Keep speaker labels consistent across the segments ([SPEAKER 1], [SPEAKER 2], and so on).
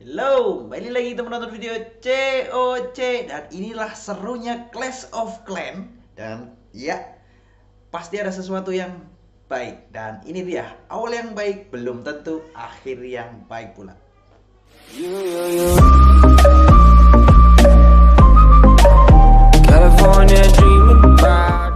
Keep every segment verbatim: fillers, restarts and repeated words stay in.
[SPEAKER 1] Halo, balik lagi teman nonton video C O C. Dan inilah serunya Clash of Clan. Dan ya, pasti ada sesuatu yang baik. Dan ini dia, awal yang baik belum tentu akhir yang baik pula. You, you, you. California dreaming about.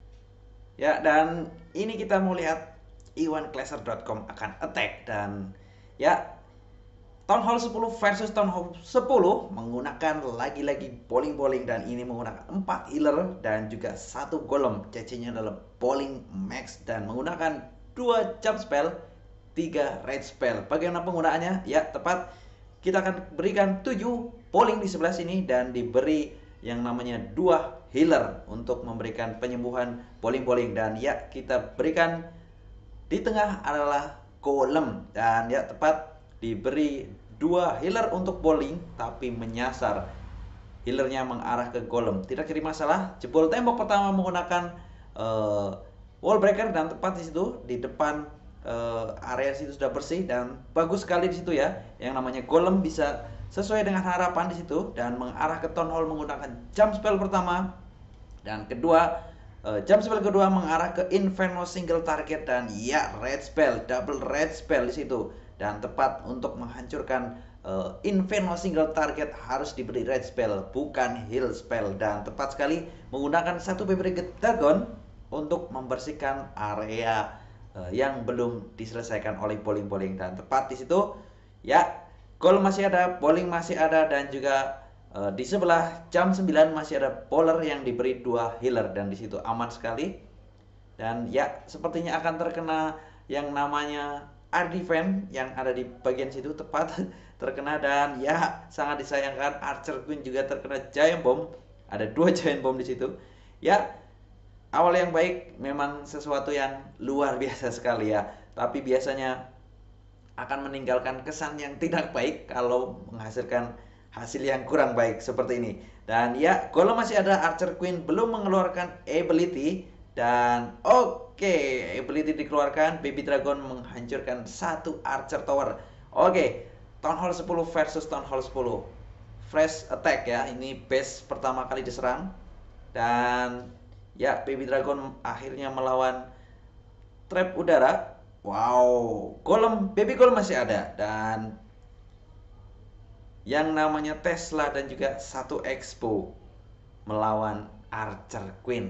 [SPEAKER 1] Ya, dan ini kita mau lihat iwan clasher dot com akan attack. Dan ya, Town Hall sepuluh versus Town Hall sepuluh menggunakan lagi-lagi bowling-bowling, dan ini menggunakan empat healer dan juga satu golem. C C-nya adalah bowling max dan menggunakan dua jump spell, tiga red spell. Bagaimana penggunaannya? Ya, tepat. Kita akan berikan tujuh bowling di sebelah sini dan diberi yang namanya dua healer untuk memberikan penyembuhan bowling-bowling, dan ya, kita berikan di tengah adalah golem, dan ya tepat diberi dua healer untuk bowling tapi menyasar, healernya mengarah ke golem. Tidak jadi masalah. Jebol tembok pertama menggunakan uh, wall breaker, dan tepat di situ di depan uh, area situ sudah bersih dan bagus sekali di situ ya. Yang namanya golem bisa sesuai dengan harapan di situ dan mengarah ke Town Hall menggunakan jump spell pertama, dan kedua Uh, jump spell kedua mengarah ke Inferno single target, dan ya, red spell, double red spell di situ. Dan tepat untuk menghancurkan uh, Inferno single target harus diberi red spell, bukan heal spell. Dan tepat sekali menggunakan satu Bebrigade Dragon untuk membersihkan area uh, yang belum diselesaikan oleh bowling-bowling. Dan tepat di situ ya, gol masih ada, bowling masih ada, dan juga Uh, di sebelah jam sembilan masih ada bowler yang diberi dua healer, dan di situ aman sekali. Dan ya, sepertinya akan terkena yang namanya air defense yang ada di bagian situ, tepat terkena. Dan ya, sangat disayangkan Archer Queen juga terkena giant bomb. Ada dua giant bomb di situ. Ya, awal yang baik memang sesuatu yang luar biasa sekali ya, tapi biasanya akan meninggalkan kesan yang tidak baik kalau menghasilkan hasil yang kurang baik seperti ini. Dan ya, golem masih ada, Archer Queen belum mengeluarkan ability. Dan oke, okay, ability dikeluarkan, Baby Dragon menghancurkan satu Archer Tower. Oke, okay, Town Hall sepuluh versus Town Hall sepuluh. Fresh attack ya, ini base pertama kali diserang. Dan ya, Baby Dragon akhirnya melawan trap udara. Wow, golem, Baby Golem masih ada. Dan yang namanya Tesla dan juga satu Expo melawan Archer Queen.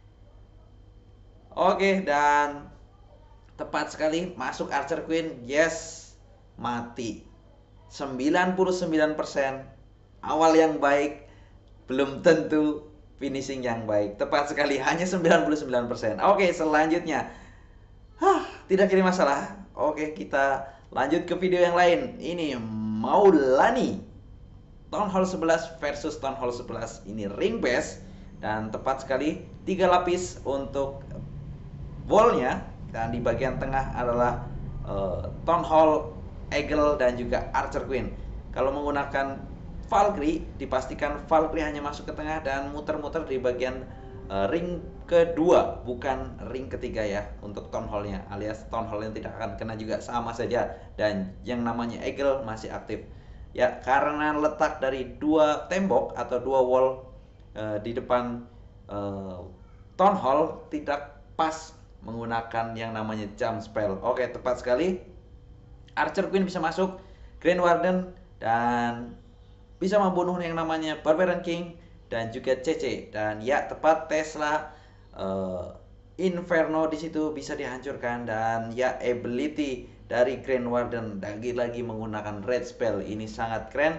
[SPEAKER 1] Oke, dan tepat sekali masuk Archer Queen. Yes, mati. sembilan puluh sembilan persen. Awal yang baik belum tentu finishing yang baik. Tepat sekali, hanya sembilan puluh sembilan persen. Oke, selanjutnya. Hah, tidak jadi masalah. Oke, kita lanjut ke video yang lain. Ini Maulani, Town Hall sebelas versus Town Hall sebelas. Ini ring base, dan tepat sekali tiga lapis untuk wallnya, dan di bagian tengah adalah uh, Town Hall Eagle dan juga Archer Queen. Kalau menggunakan Valkyrie, dipastikan Valkyrie hanya masuk ke tengah dan muter-muter di bagian uh, ring kedua, bukan ring ketiga ya untuk Town Hall-nya, alias Town Hall yang tidak akan kena juga sama saja. Dan yang namanya Eagle masih aktif ya, karena letak dari dua tembok atau dua wall uh, di depan uh, Town Hall tidak pas menggunakan yang namanya jump spell. Oke, tepat sekali Archer Queen bisa masuk, Grand Warden, dan bisa membunuh yang namanya Barbarian King dan juga C C. Dan ya, tepat Tesla uh, Inferno di situ bisa dihancurkan, dan ya, ability dari Grand Warden lagi-lagi menggunakan red spell. Ini sangat keren.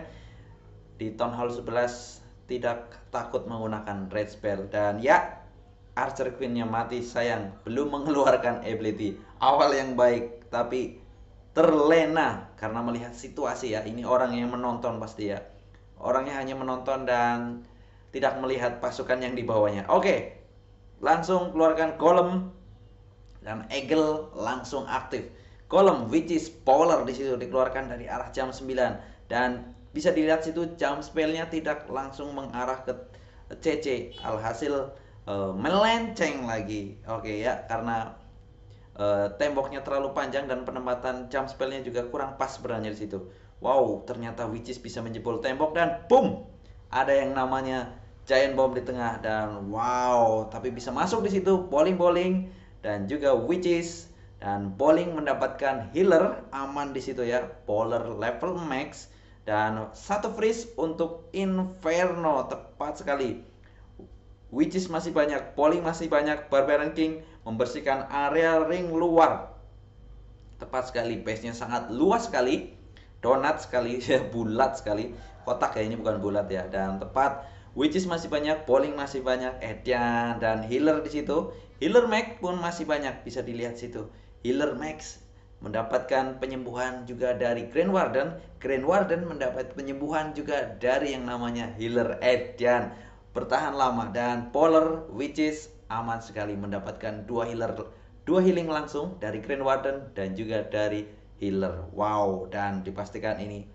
[SPEAKER 1] Di Town Hall sebelas tidak takut menggunakan red spell. Dan ya, Archer Queen-nya mati, sayang belum mengeluarkan ability. Awal yang baik tapi terlena karena melihat situasi ya. Ini orang yang menonton pasti ya. Orangnya hanya menonton dan tidak melihat pasukan yang dibawanya. Oke, langsung keluarkan golem, dan Eagle langsung aktif. Golem which is power di situ dikeluarkan dari arah jam sembilan, dan bisa dilihat situ jump spellnya tidak langsung mengarah ke C C, alhasil uh, melenceng lagi. Oke ya, karena uh, temboknya terlalu panjang dan penempatan jump spellnya juga kurang pas sebenarnya di situ. Wow, ternyata Witches bisa menjebol tembok dan boom, ada yang namanya Giant Bomb di tengah dan wow, tapi bisa masuk di situ Bowling-Bowling dan juga Witches, dan Bowling mendapatkan healer aman di situ ya, Bowler level max dan satu freeze untuk Inferno, tepat sekali. Witches masih banyak, Bowling masih banyak, Barbarian King membersihkan area ring luar. Tepat sekali, base-nya sangat luas sekali, donat sekali, ya bulat sekali, kotak ya, ini bukan bulat ya. Dan tepat, Witches masih banyak, Bowling masih banyak, Edian dan healer di situ. Healer Max pun masih banyak, bisa dilihat situ. Healer Max mendapatkan penyembuhan juga dari Grand Warden. Grand Warden mendapat penyembuhan juga dari yang namanya Healer Edian. Bertahan lama dan Polar Witches aman sekali mendapatkan dua healer, dua healing langsung dari Grand Warden dan juga dari healer. Wow, dan dipastikan ini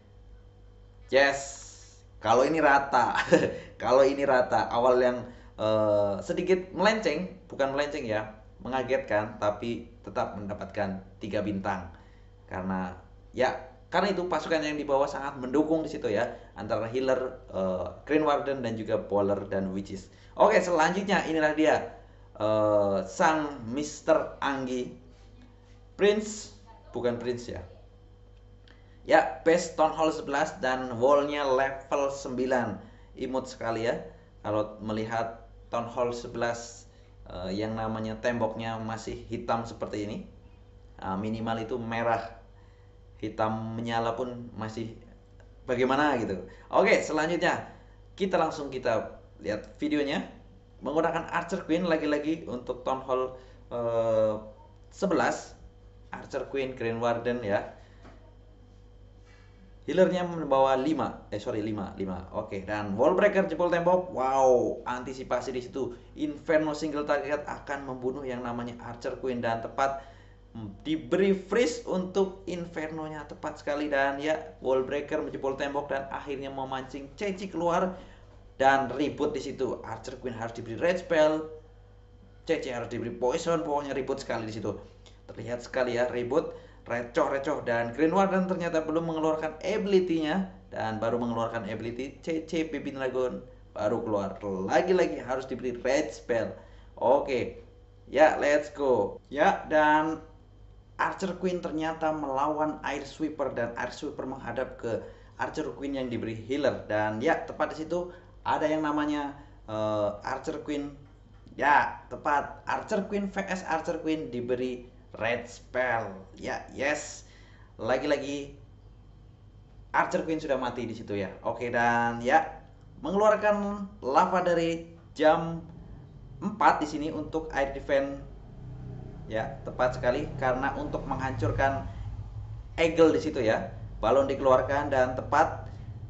[SPEAKER 1] yes, kalau ini rata. Kalau ini rata, awal yang uh, sedikit melenceng, bukan melenceng ya, mengagetkan, tapi tetap mendapatkan tiga bintang. Karena ya, karena itu pasukan yang di bawah sangat mendukung di situ ya, antara healer, uh, Grand Warden dan juga Bowler dan Witches. Oke, selanjutnya inilah dia uh, sang mister Anggi, Prince, bukan Prince ya. Ya, base Town Hall sebelas dan wallnya level sembilan. Imut sekali ya kalau melihat Town Hall sebelas uh, yang namanya temboknya masih hitam seperti ini. Uh, minimal itu merah, hitam menyala pun masih bagaimana gitu. Oke, selanjutnya kita langsung kita lihat videonya menggunakan Archer Queen lagi-lagi untuk Town Hall uh, sebelas. Archer Queen, Grand Warden ya. Healernya membawa lima, eh sorry lima, lima. Oke, dan wall breaker jebol tembok. Wow, antisipasi di situ. Inferno single target akan membunuh yang namanya Archer Queen dan tepat diberi freeze untuk Infernonya, tepat sekali. Dan ya, wall breaker menjebol tembok dan akhirnya memancing Ceci keluar dan ribut di situ. Archer Queen harus diberi red spell, Ceci harus diberi poison, pokoknya ribut sekali di situ. Terlihat sekali ya ribut. Recoh-recoh dan Grand Warden ternyata belum mengeluarkan ability-nya dan baru mengeluarkan ability C C Baby Dragon baru keluar. Lagi-lagi harus diberi red spell. Oke. Ya, let's go. Ya, dan Archer Queen ternyata melawan Air Sweeper dan Air Sweeper menghadap ke Archer Queen yang diberi healer dan ya, tepat di situ ada yang namanya uh, Archer Queen. Ya, tepat Archer Queen vs Archer Queen diberi red spell. Ya, yes. Lagi-lagi Archer Queen sudah mati di situ ya. Oke, dan ya mengeluarkan lava dari jam empat di sini untuk air defense. Ya, tepat sekali karena untuk menghancurkan eagle di situ ya. Balon dikeluarkan dan tepat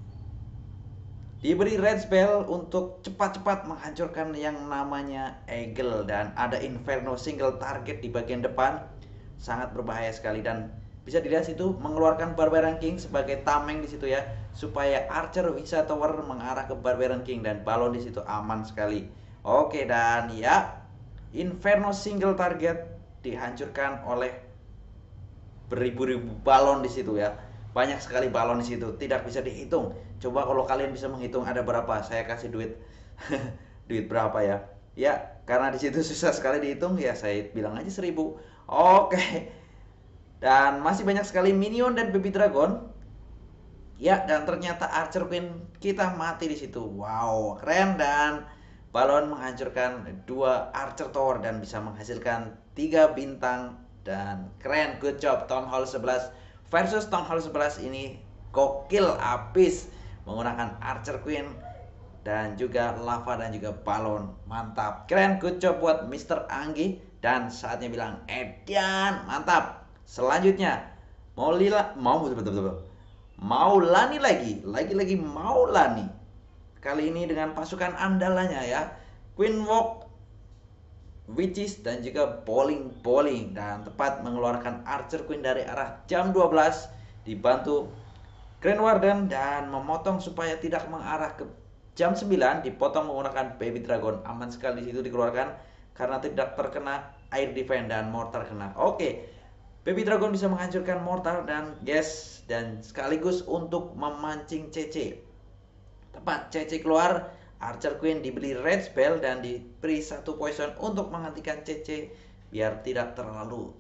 [SPEAKER 1] diberi red spell untuk cepat-cepat menghancurkan yang namanya eagle dan ada Inferno single target di bagian depan, sangat berbahaya sekali. Dan bisa dilihat situ mengeluarkan Barbarian King sebagai tameng di situ ya, supaya Archer bisa tower mengarah ke Barbarian King dan balon di situ aman sekali. Oke, dan ya Inferno single target dihancurkan oleh beribu-ribu balon di situ ya. Banyak sekali balon di situ, tidak bisa dihitung. Coba kalau kalian bisa menghitung ada berapa, saya kasih duit. Duit berapa ya? Ya, karena di situ susah sekali dihitung, ya saya bilang aja seribu. Oke. Dan masih banyak sekali minion dan baby dragon. Ya, dan ternyata Archer Queen kita mati di situ. Wow, keren. Dan balon menghancurkan dua Archer Tower dan bisa menghasilkan tiga bintang. Dan keren, good job Town Hall sebelas versus Town Hall sebelas ini gokil abis menggunakan Archer Queen dan juga lava dan juga balon. Mantap, keren, good job buat mister Anggi. Dan saatnya bilang Edian, mantap. Selanjutnya mau lila mau betul betul mau Lani lagi lagi-lagi mau Lani. Kali ini dengan pasukan andalannya ya, Queen Walk, Witches dan juga Bowling Bowling, dan tepat mengeluarkan Archer Queen dari arah jam dua belas dibantu Grand Warden dan memotong supaya tidak mengarah ke jam sembilan, dipotong menggunakan Baby Dragon. Aman sekali di situ dikeluarkan karena tidak terkena air defense dan mortar kena. Oke. Baby Dragon bisa menghancurkan mortar dan gas dan sekaligus untuk memancing C C. Tepat C C keluar, Archer Queen dibeli red spell dan diberi satu poison untuk menghentikan C C biar tidak terlalu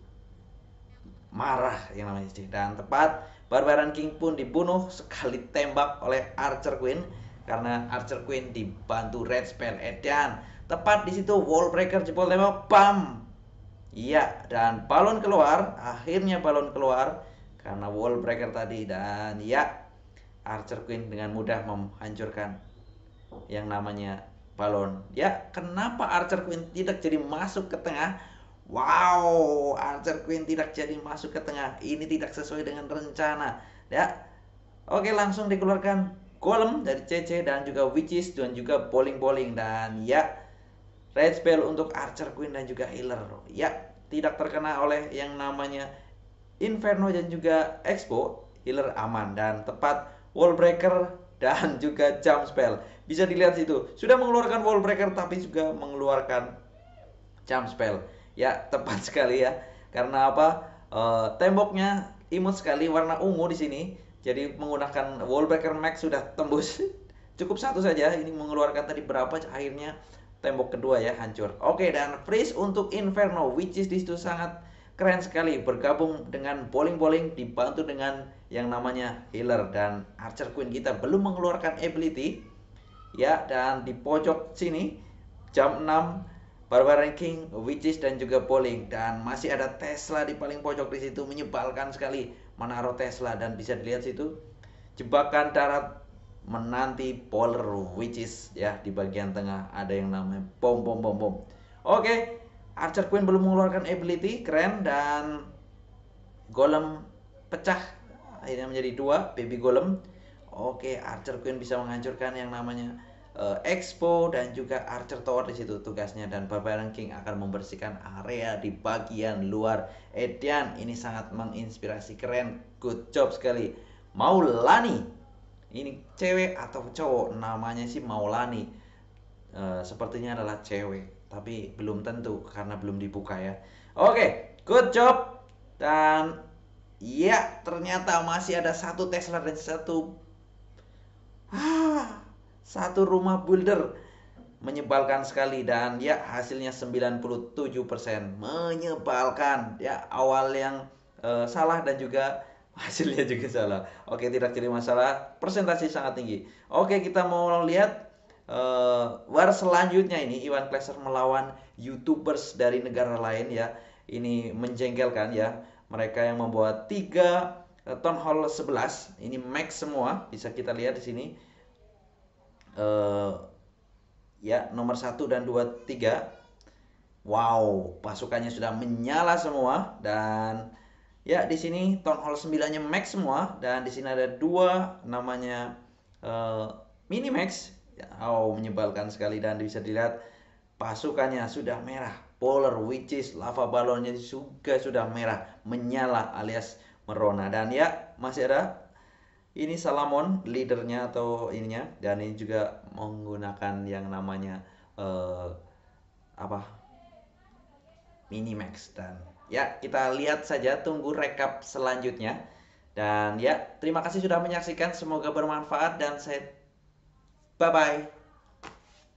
[SPEAKER 1] marah yang namanya C C. Dan tepat Barbarian King pun dibunuh sekali tembak oleh Archer Queen karena Archer Queen dibantu red spell Edan. Tepat di situ Wall Breaker jebol tembak, bam. Iya, dan balon keluar, akhirnya balon keluar karena Wall Breaker tadi. Dan ya, Archer Queen dengan mudah menghancurkan yang namanya balon. Ya, kenapa Archer Queen tidak jadi masuk ke tengah? Wow, Archer Queen tidak jadi masuk ke tengah. Ini tidak sesuai dengan rencana. Ya, oke, langsung dikeluarkan Golem dari C C dan juga Witches dan juga bowling-bowling. Dan ya, red spell untuk Archer Queen dan juga healer. Ya, tidak terkena oleh yang namanya Inferno dan juga Expo. Healer aman dan tepat Wall Breaker dan juga Jump Spell. Bisa dilihat situ, sudah mengeluarkan Wall Breaker tapi juga mengeluarkan Jump Spell. Ya, tepat sekali ya. Karena apa? E, temboknya imut sekali warna ungu di sini. Jadi menggunakan Wall Breaker Max sudah tembus. Cukup satu saja. Ini mengeluarkan tadi berapa? Akhirnya tembok kedua ya hancur. Oke, dan freeze untuk Inferno, which is di situ sangat keren sekali, bergabung dengan bowling-bowling dibantu dengan yang namanya healer. Dan Archer Queen kita belum mengeluarkan ability ya. Dan di pojok sini jam enam Barbarian King, Witches dan juga bowling. Dan masih ada Tesla di paling pojok di situ, menyebalkan sekali menaruh Tesla. Dan bisa dilihat situ jebakan darat menanti Polar Witches ya. Di bagian tengah ada yang namanya bom bom bom bom. Oke, Archer Queen belum mengeluarkan ability, keren. Dan Golem pecah, akhirnya menjadi dua baby Golem. Oke, Archer Queen bisa menghancurkan yang namanya uh, Expo dan juga Archer Tower di situ tugasnya. Dan Barbarian King akan membersihkan area di bagian luar. Edan, ini sangat menginspirasi, keren, good job sekali. Maulani, ini cewek atau cowok? Namanya sih Maulani. Uh, sepertinya adalah cewek, tapi belum tentu karena belum dibuka ya. Oke, good job. Dan ya, ternyata masih ada satu Tesla dan satu ah, satu rumah builder. Menyebalkan sekali. Dan ya, hasilnya sembilan puluh tujuh persen. Menyebalkan ya, awal yang uh, salah dan juga hasilnya juga salah. Oke, tidak jadi masalah, persentase sangat tinggi. Oke, kita mau lihat uh, war selanjutnya ini, Iwan Kleser melawan YouTubers dari negara lain ya. Ini menjengkelkan ya. Mereka yang membawa tiga uh, Town Hall sebelas, ini max semua, bisa kita lihat di sini. Uh, ya, nomor satu dan dua, tiga. Wow, pasukannya sudah menyala semua. Dan ya, di sini Town Hall sembilan-nya max semua. Dan di sini ada dua namanya uh, mini max. Ya, oh, menyebalkan sekali. Dan bisa dilihat pasukannya sudah merah. Polar Witches, lava balonnya juga sudah merah, menyala alias merona. Dan ya, masih ada ini Salamon, leadernya atau ininya. Dan ini juga menggunakan yang namanya uh, apa, Minimax. Dan ya, kita lihat saja, tunggu rekap selanjutnya. Dan ya, terima kasih sudah menyaksikan, semoga bermanfaat. Dan saya bye bye.